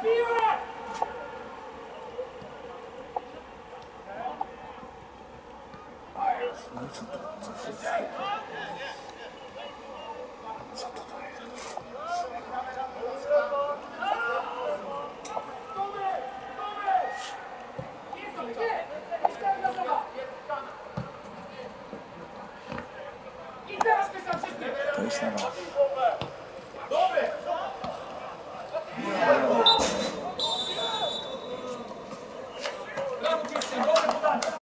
No i co to? Co to jest? To jest na nas.